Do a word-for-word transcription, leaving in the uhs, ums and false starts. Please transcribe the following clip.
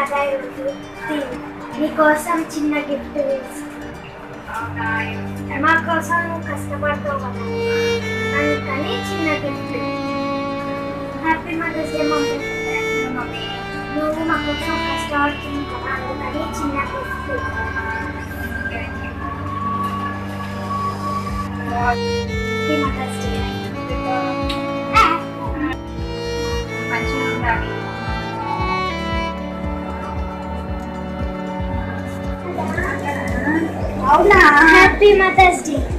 కదా ఈరోజు నీకోసం చిన్న గిఫ్ట్ మా కోసం నువ్వు కష్టపడతావు కదా అందుకని చిన్న gift. Happy mother's day mummy. నువ్వు మా కోసం కష్టపడుతుంది కదా అందుకని చిన్న గిఫ్ట్. Happy mother's day. మంచిగా ఉండాలి. అవునా? Happy mother's day.